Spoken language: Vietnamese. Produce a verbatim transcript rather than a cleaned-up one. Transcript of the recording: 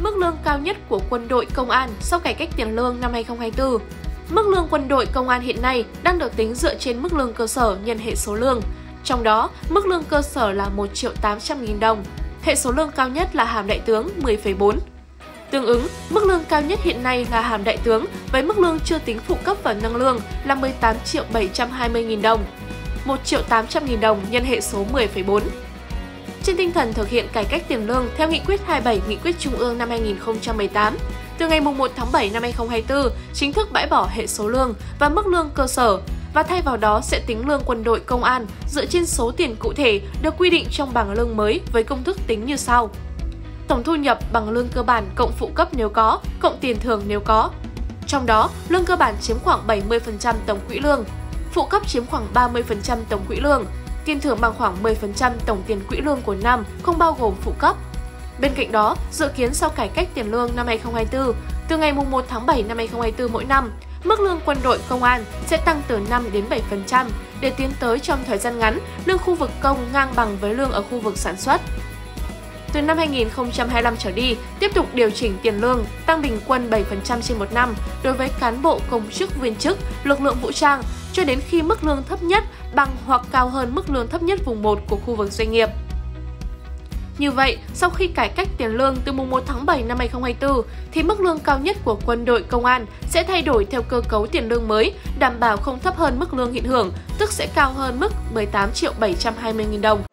mức lương cao nhất của quân đội công an sau cải cách tiền lương năm hai nghìn không trăm hai mươi tư. Mức lương quân đội công an hiện nay đang được tính dựa trên mức lương cơ sở nhân hệ số lương. Trong đó, mức lương cơ sở là một triệu tám trăm nghìn đồng, hệ số lương cao nhất là hàm đại tướng mười phẩy bốn. Tương ứng, mức lương cao nhất hiện nay là hàm đại tướng với mức lương chưa tính phụ cấp và nâng lương là mười tám triệu bảy trăm hai mươi nghìn đồng, một triệu tám trăm nghìn đồng nhân hệ số mười phẩy bốn. Trên tinh thần thực hiện cải cách tiền lương theo Nghị quyết hai mươi bảy Nghị quyết Trung ương năm hai nghìn không trăm mười tám, từ ngày mùng một tháng bảy năm hai nghìn không trăm hai mươi tư, chính thức bãi bỏ hệ số lương và mức lương cơ sở và thay vào đó sẽ tính lương quân đội công an dựa trên số tiền cụ thể được quy định trong bảng lương mới với công thức tính như sau. Tổng thu nhập bằng lương cơ bản cộng phụ cấp nếu có, cộng tiền thưởng nếu có. Trong đó, lương cơ bản chiếm khoảng bảy mươi phần trăm tổng quỹ lương, phụ cấp chiếm khoảng ba mươi phần trăm tổng quỹ lương, tiền thưởng bằng khoảng mười phần trăm tổng tiền quỹ lương của năm không bao gồm phụ cấp. Bên cạnh đó, dự kiến sau cải cách tiền lương năm hai nghìn không trăm hai mươi tư, từ ngày mùng một tháng bảy năm hai nghìn không trăm hai mươi tư mỗi năm, mức lương quân đội công an sẽ tăng từ năm đến bảy phần trăm để tiến tới trong thời gian ngắn, lương khu vực công ngang bằng với lương ở khu vực sản xuất. Từ năm hai nghìn không trăm hai mươi lăm trở đi, tiếp tục điều chỉnh tiền lương, tăng bình quân bảy phần trăm trên một năm đối với cán bộ công chức viên chức, lực lượng vũ trang, cho đến khi mức lương thấp nhất bằng hoặc cao hơn mức lương thấp nhất vùng một của khu vực doanh nghiệp. Như vậy, sau khi cải cách tiền lương từ mùng một tháng bảy năm hai nghìn không trăm hai mươi tư, thì mức lương cao nhất của quân đội công an sẽ thay đổi theo cơ cấu tiền lương mới, đảm bảo không thấp hơn mức lương hiện hưởng, tức sẽ cao hơn mức mười tám triệu bảy trăm hai mươi nghìn đồng.